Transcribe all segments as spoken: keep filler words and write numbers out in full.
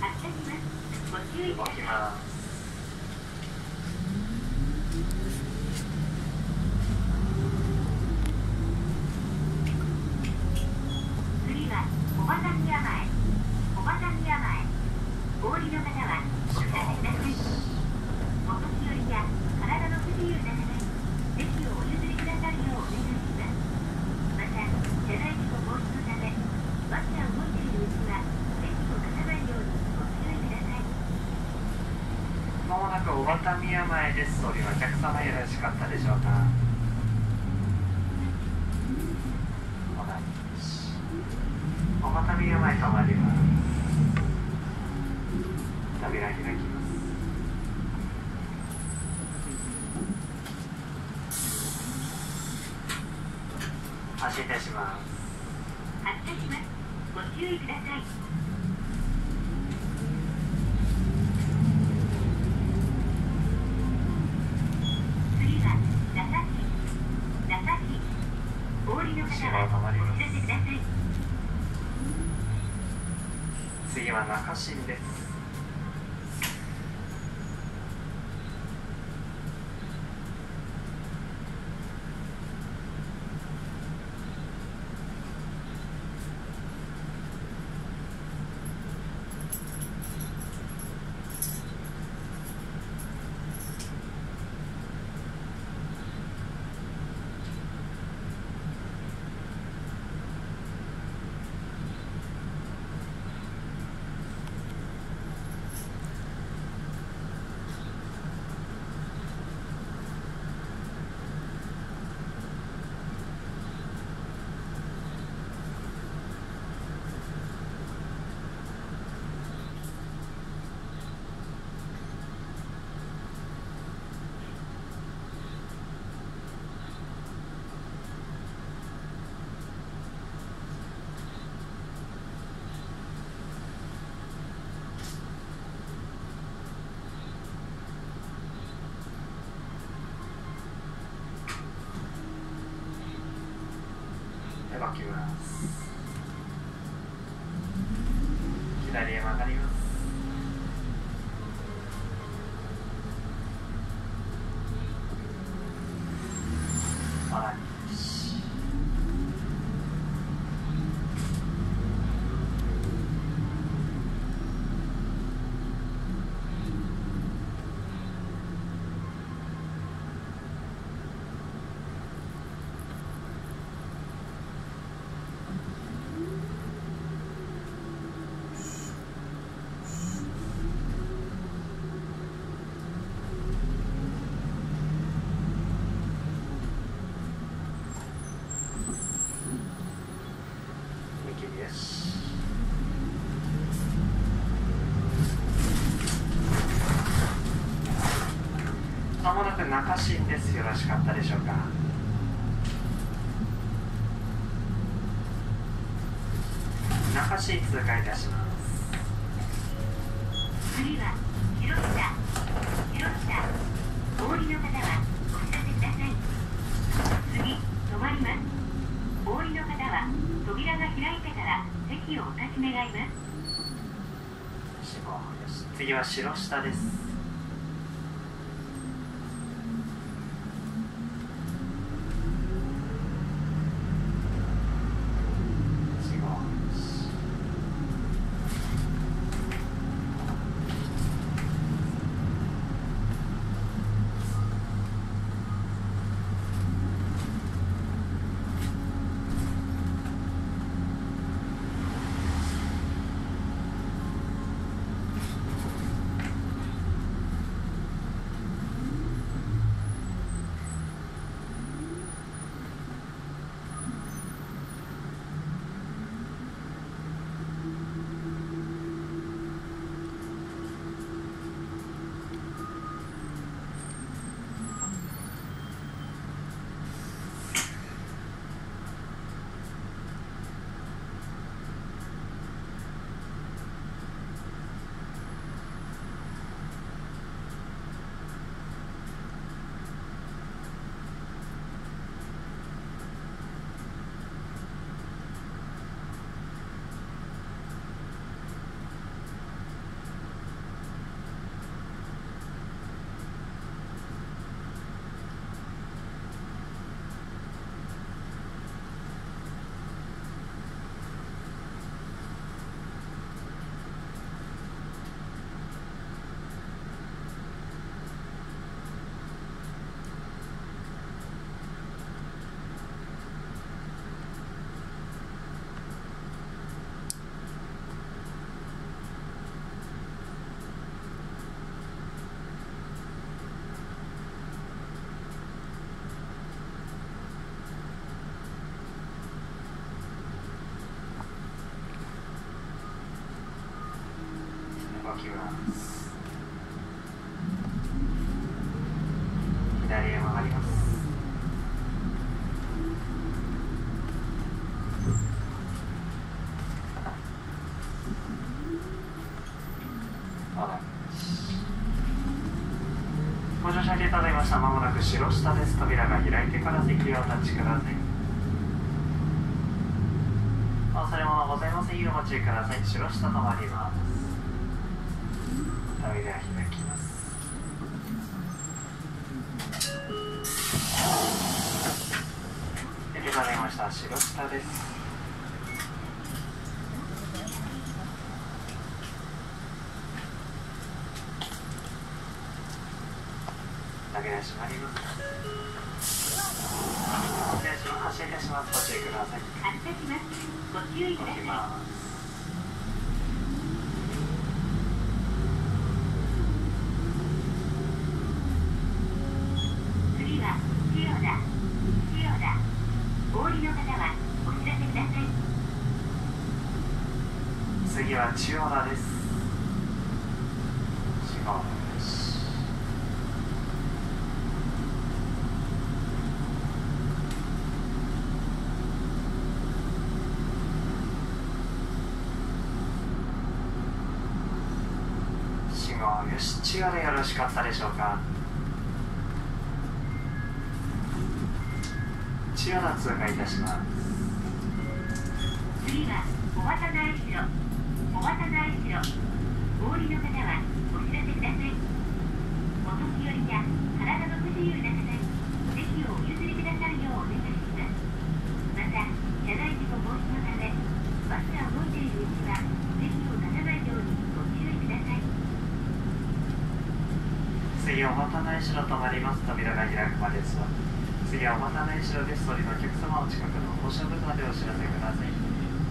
動きます。 次は小畑宮前。小畑宮前。お降りの方はお下げください。お年寄りや体の不自由な方に席をお譲りくださるようお願いします。また、車内事故防止のため、バスが動いているうちは席を立たないようにご注意ください。 まもなく小畑宮前です。お降りのお客様よろしかったでしょうか。小畑宮前止まります。扉開きます。発車いたします。 発車します。ご注意ください。次は名崎。名崎。お降りの方はお知らせください。 次は中新です。動きます。左へ曲がります。あらまもなく中新です。よろしかったでしょうか。中新通過いたします。 次は広下。広下。お降りの方はお知らせください。次、止まります。お降りの方は扉が開いてから席をお立ち願います。 次は白下です。 動きます。左へ曲がります。ご乗車いただきました。まもなく白下です。扉が開いてから席をお立ちください。お忘れ物ございません。お待ちください。白下止まります。扉開きます。いただきました。白下です。扉閉まります。失礼します。発車いたします。ご注意ください。 発車します。ご注意ください。次は千代田。千代田。お降りの方はお知らせください。 次は千代田です。違う。よし、千代でよろしかったでしょうか。千代田通過いたします。 次は小畑内城。小畑内城。お降りの方はお知らせください。お年寄りや体の不自由な方に席をお譲りくださるようお願いします。また、車内事故防止のため、バスが動いているうちは席を立たないようにご注意ください。 次は小畑内城止まります。扉が開くまでです。次は小畑内城です。それのお客様お近くの降車ブザーでお知らせください。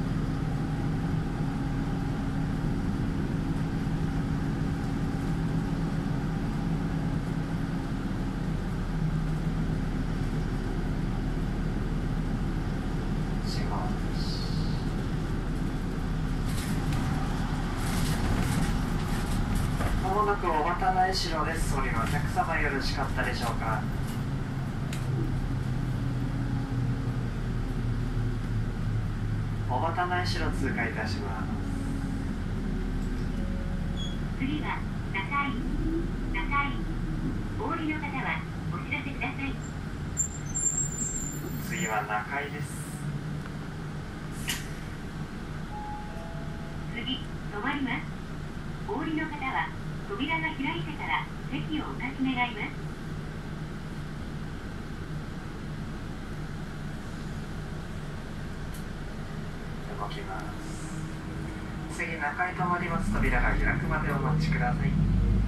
まもなく小畑内城です。それのお客様よろしかったでしょうか。小畑内城通過いたします。 次は中井。中井。お降りの方はお知らせください。 次は中井です。 次、止まります。お降りの方は扉が開いてから席をお立ち願います。 動きます。次、中井止まります。扉が開くまでお待ちください。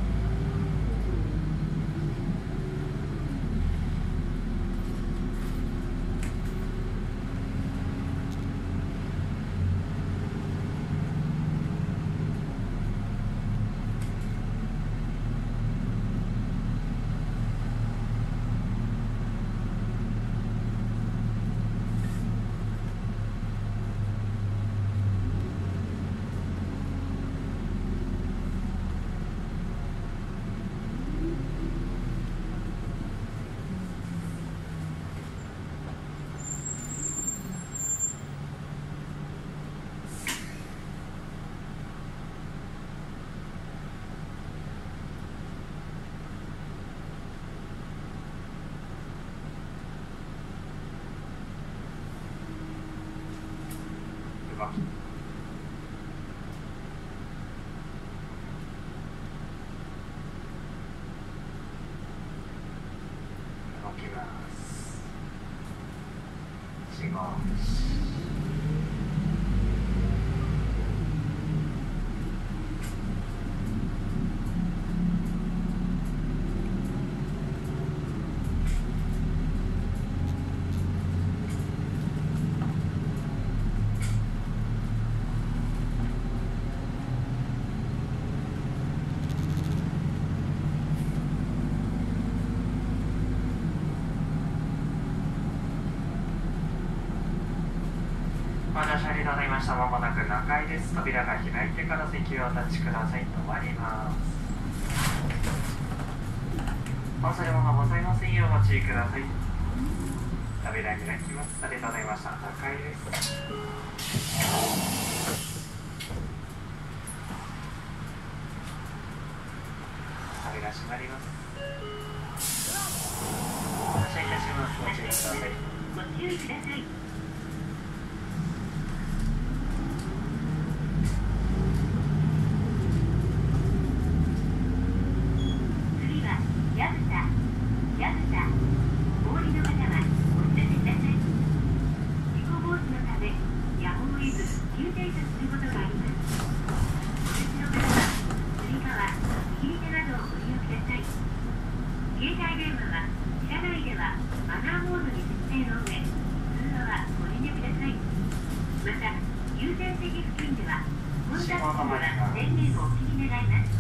動きます。信号無視。 りがとうございました。まもなく中井です。扉が開いてから席をお立ちください。止まります。お忘れ物ございませんようご注意ください。扉開きます。ありがとうございました。中井です。扉閉まります。発車いたします。ご注意ください。 ご注意ください。次は矢蓋、矢蓋。お降りの方はお知らせください。事故防止のためやむを得ず急停車することがあります。お立ちの方はつり革、右手などをご利用ください。携帯電話は車内ではマナーモードに設定の上、通話はご遠慮ください。また、優先席付近では混雑時には電源をお切り願います。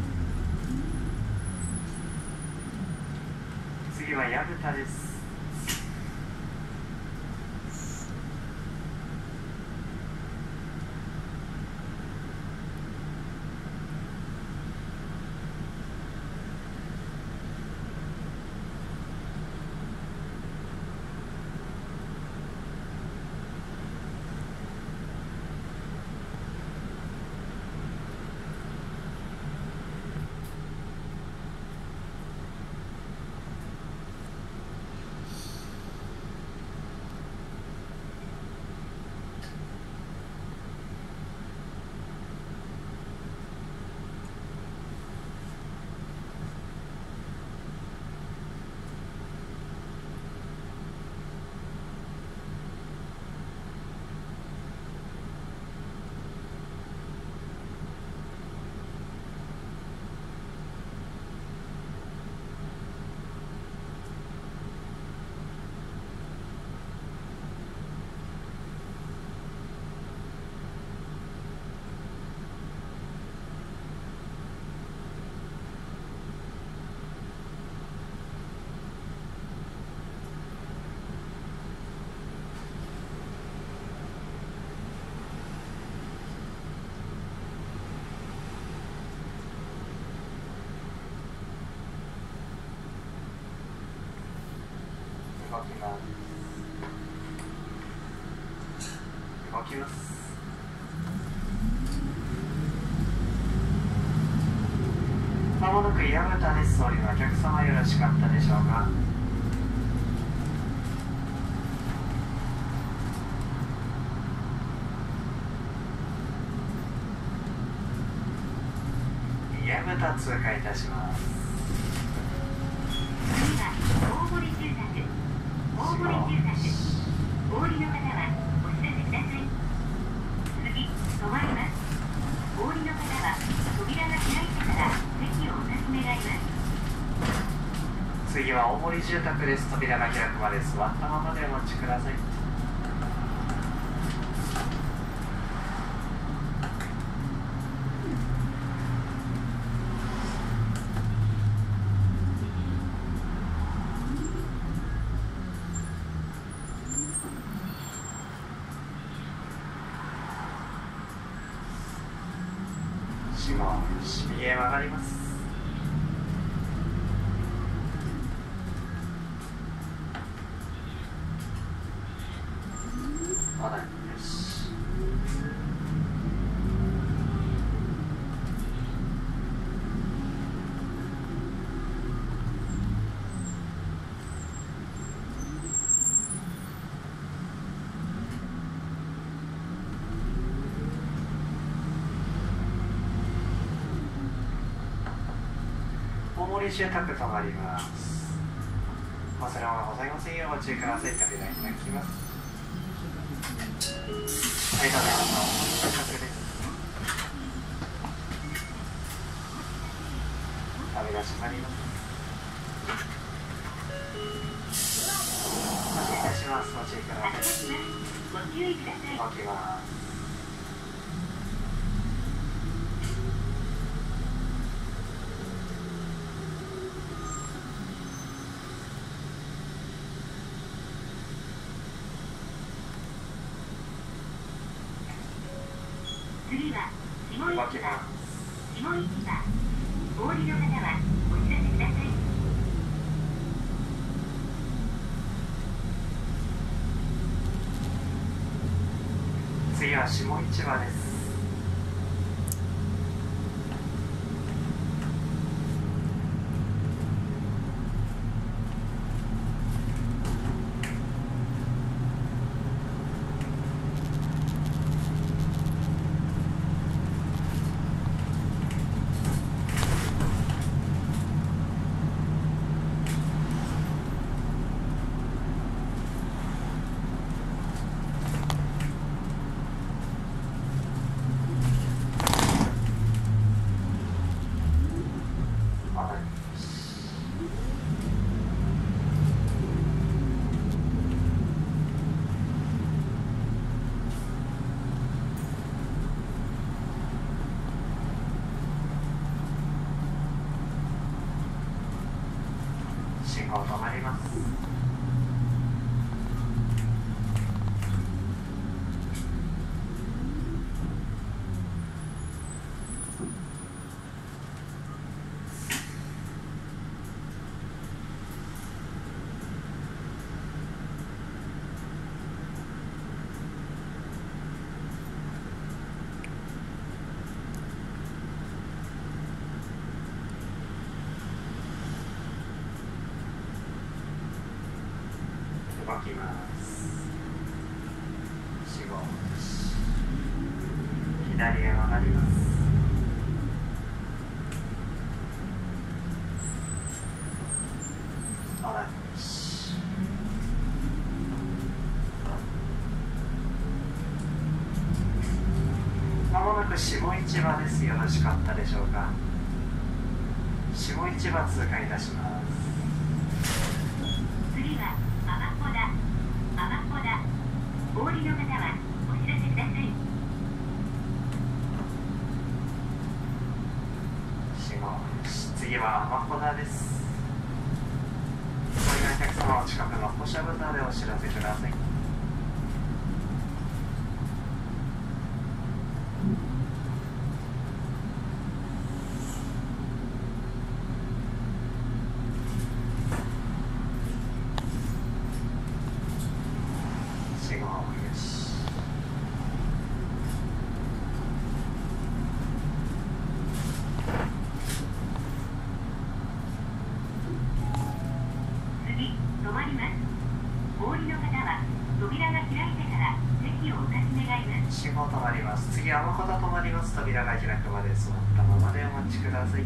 次は矢蓋です。動きます。動きます。まもなく矢蓋です。お降りのお客様よろしかったでしょうか。矢蓋通過いたします。 次は大堀住宅、大堀住宅。お降りの方はお知らせください。次、止まります。お降りの方は扉が開いてから席をお立ち願います。 次は大森住宅です。扉が開くまで座ったままでお待ちください。信号、右へ曲がります。まだよし。大森住宅となります。お忘れ物ございませんようご注意ください。扉開きます。ありがとうございます。大森住宅です。扉閉まります。発車いたします。ご注意ください。 発車します。ご注意ください。 動きます。 市場、下市場、お降りの方はお知らせください。 次は下市場です。信号止まります。動きます。よんご、左へ曲がります。同じ。まもなく下市場です。よろしかったでしょうか。下市場通過いたします。 次はアマコダ、アマコダ。お降りの方はお知らせください。 次はアマコダです。お降りのお客様、お近くの歩車ブザーでお知らせください。 止まります。お降りの方は扉が開いてから席をお立ち願います。 信号止まります。次はアマコダ止まります。扉が開くまで座ったままでお待ちください。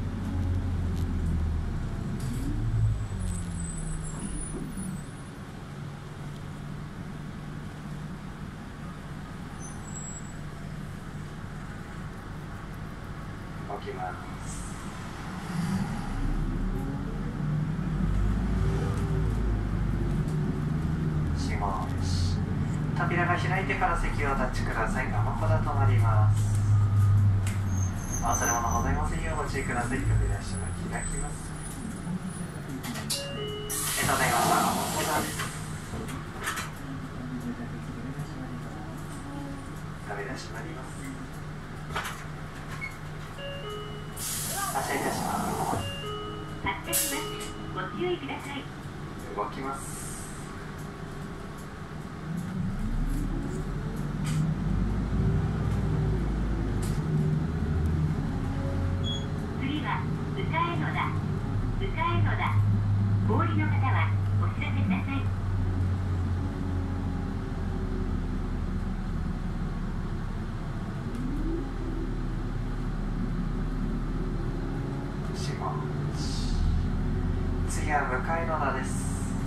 動きます。扉が開いてから席をお立ちください。アマコダ止まります。お忘れ物ございませんようご注意ください。扉閉まり開きます。えただいましたアマコダです。扉閉まります。発車いたします。 発車します。ご注意ください。 動きます。 宇佐江野田、宇佐江野田。お降りの方はお知らせください。 次は向かい野田です。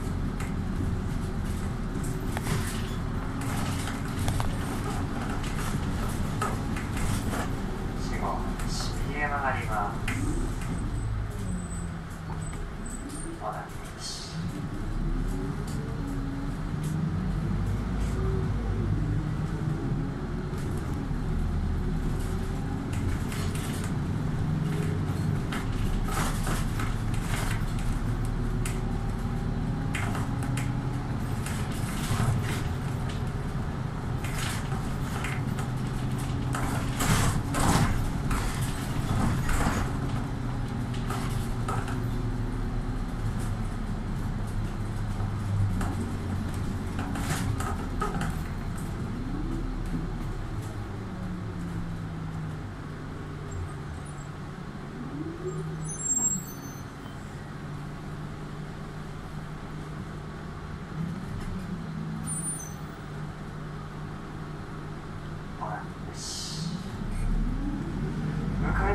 右へ曲がります。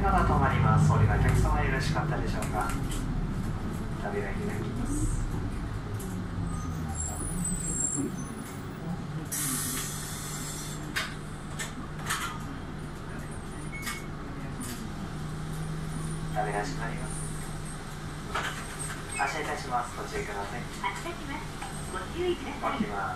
まだ止まります。降りのお客様よろしかったでしょうか。扉開きます。扉閉まります。発車いたします。ご注意ください。 発車します。ご注意ください。 開きます。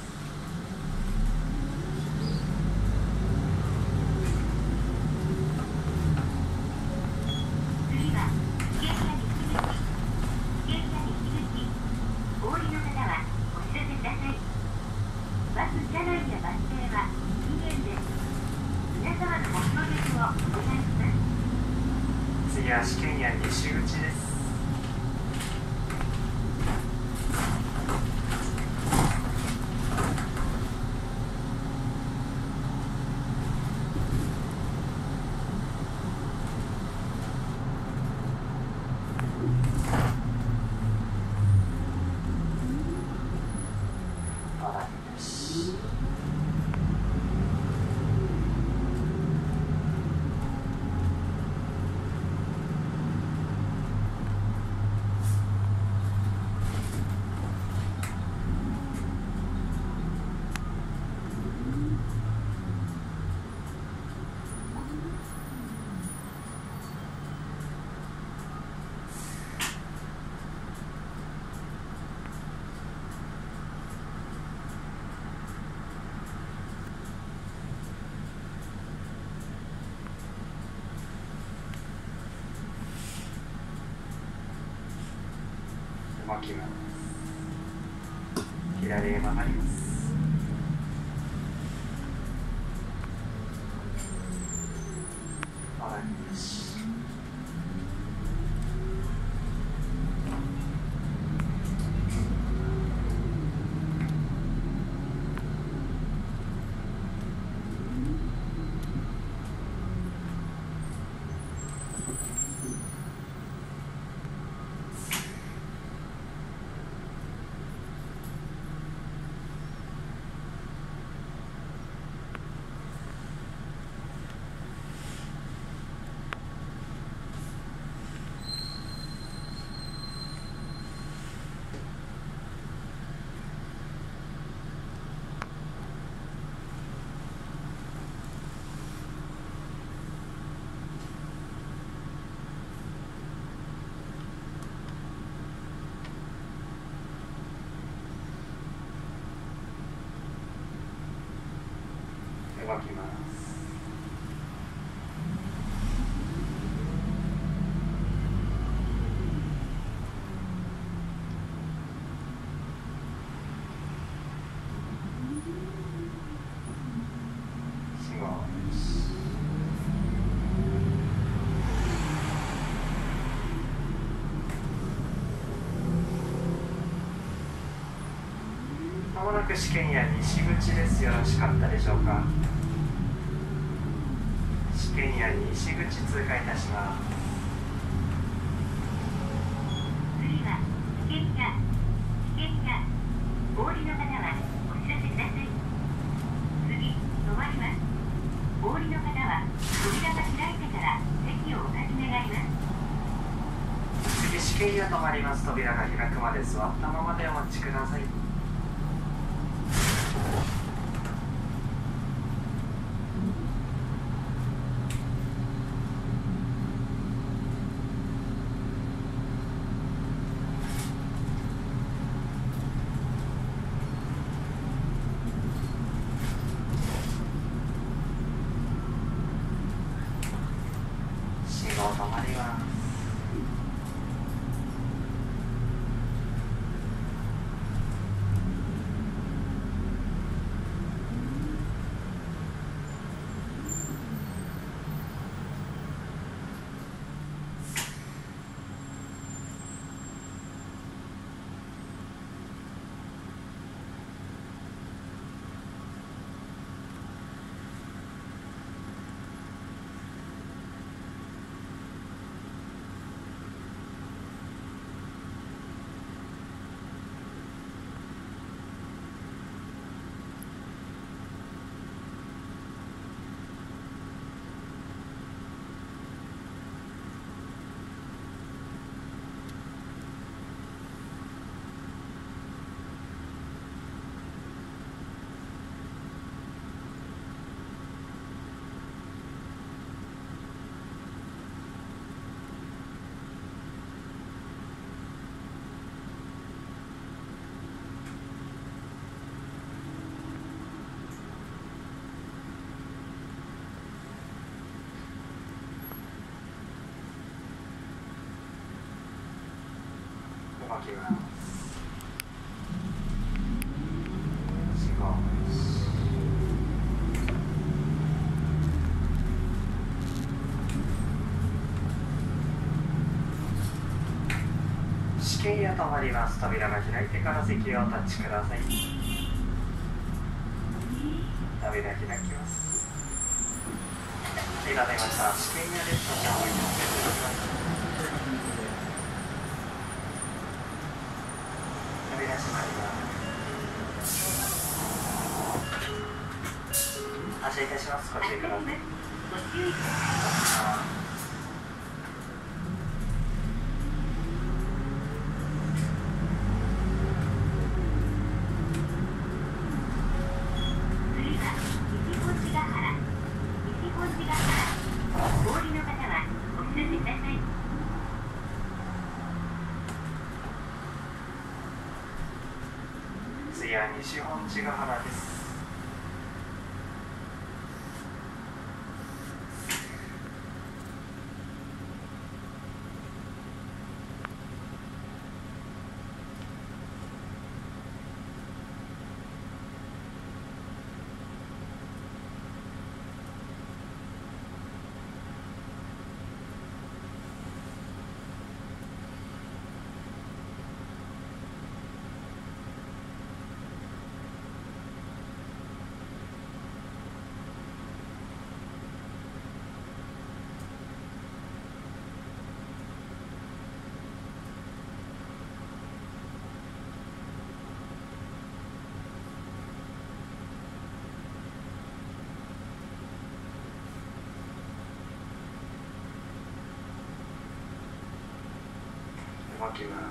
次は試験や西口です。動きます。左へ曲がります。曲がります。動きます。信号です。まもなく試験や西口です。よろしかったでしょうか。試験や西口通過いたします。 次は試験や試験やお降りの方はお知らせください。次止まります。お降りの方は扉が開いてから席をお立ち願います。 次試験や止まります。扉が開くまで座ったままでお待ちください。信号止まります。 きます。信号無視。試験や止まります。扉が開いてから席をお立ちください。扉開きます。今出ました。試験やです。扉閉まります。発車いたします。ご注意ください。ご注意ください。次は西本千ヶ原です。動きます。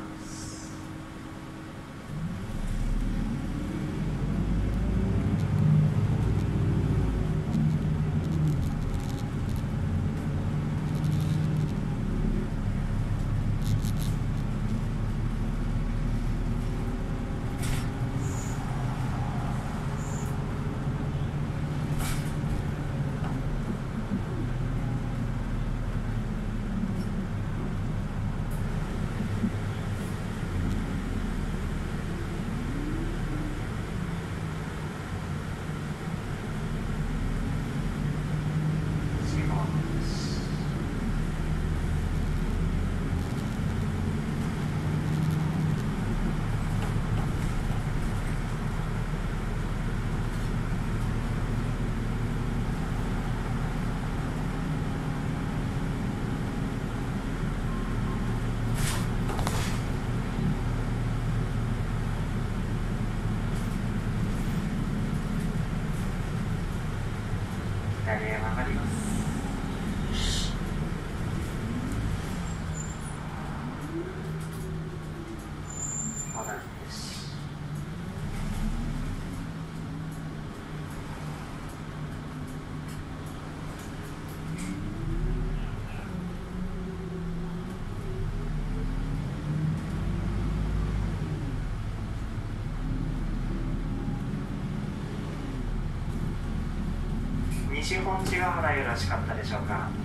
左へ曲がります。まだです。西本千ヶ原よろしかったでしょうか。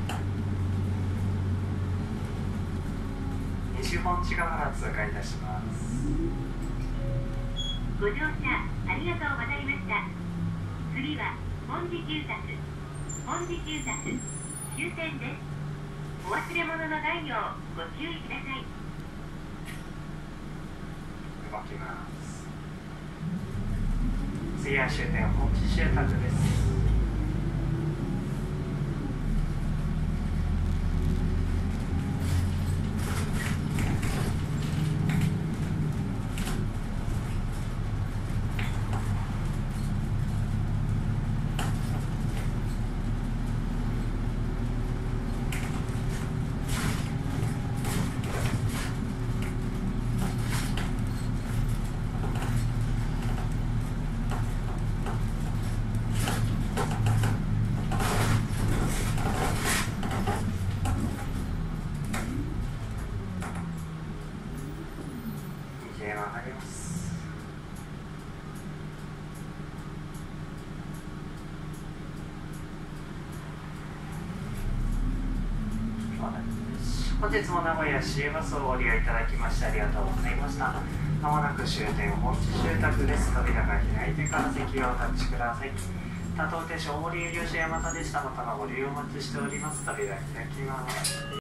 西本千ヶ原通過いたします。 ご乗車ありがとうございました。次は本寺急札本寺急札終点です。お忘れ物のないようご注意ください。 動きます。次は終点本寺集宅です。右へ曲がります。まだです。 本日も名古屋市営バスをご利用いただきましてありがとうございました。まもなく終点本地住宅です。扉が開いてから席をお立ちください。多当停車大森有料車山田でした。またのご利用お待ちしております。扉開きます。